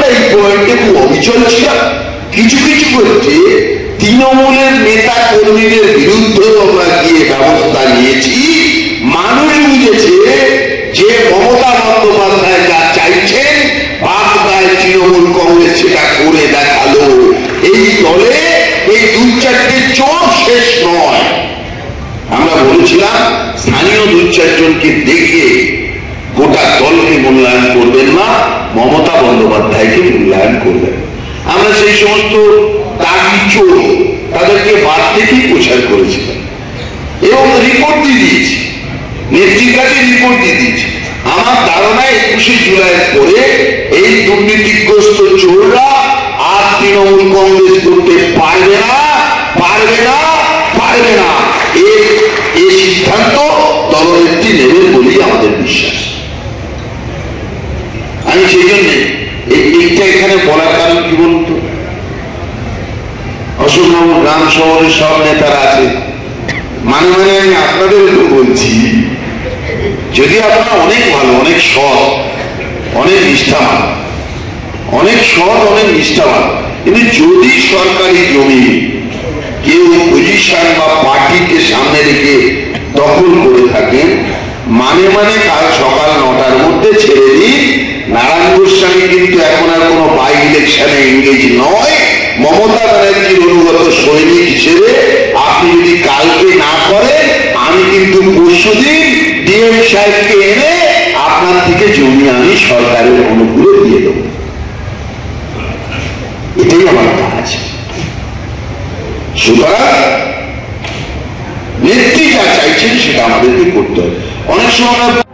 এই পয়েন্টে খুব অবিচল ছিলাম। কিছু কিছু ক্ষেত্রে তৃণমূলের নেতা কর্মীদের বিরুদ্ধেও আমরা গিয়ে ব্যবস্থা নিয়েছি। মানুষ বুঝেছে যে মমতা বন্দ্যোপাধ্যায় যা চাইছেন বাংলায় তৃণমূল কংগ্রেস সেটা করে দেখালো। এই দলে এই দু চারটে চোর শেষ নয়। আমরা বলেছিলাম স্থানীয় দু চারজনকে দেখে গোটা দলকে মূল্যায়ন করবেন না, মমতা বন্দ্যোপাধ্যায়কে মূল্যায়ন করবেন। আমরা সেই সমস্ত দাগি চোর তাদেরকে বাদ থেকেই প্রচার করেছিলাম এবং রিপোর্ট দিয়ে দিয়েছি, নেত্রীর কাছে রিপোর্ট দিয়ে দিয়েছি। আমার ধারণা 21শে জুলাইয়ের পরে এই দুর্নীতিগ্রস্ত চোররা আর তৃণমূল কংগ্রেস করতে পারবে না, পারবে না, পারবে না। এই সিদ্ধান্ত দলনেত্রী নেবেন বলেই আমাদের বিশ্বাস। আমি সেই জন্য এইটা এখানে বলার কারণ কি বলতো, অশোকবাবু গ্রাম শহরের সব নেতারা আছে, মানে মানে আমি আপনাদের বলছি, যদি আপনারা অনেক ভালো, অনেক সৎ, অনেক নিষ্ঠাবান, অনেক সৎ, অনেক নিষ্ঠাবান, কিন্তু যদি সরকারি জমি কেউ পজিশন বা পার্টিকে সামনে রেখে দখল করে থাকেন, মানে মানে কাল সকাল 9টার মধ্যে ছেড়ে দিন। নারায়ণ গোস্বামী কিন্তু এখন আর কোনো বাই ইলেকশনে এঙ্গেজ নয়। মমতা ব্যানার্জির অনুগত সৈনিক হিসেবে আপনি যদি কালকে না করেন, আমি কিন্তু পরশুদিন ডিএম সাহেবকে এনে আপনার থেকে জমি আমি সরকারের অনুকূলে দিয়ে দেব। এটাই আমার কাজ। সুতরাং নেত্রী যা চাইছেন সেটা আমাদেরকে করতে হবে। অনেক সময়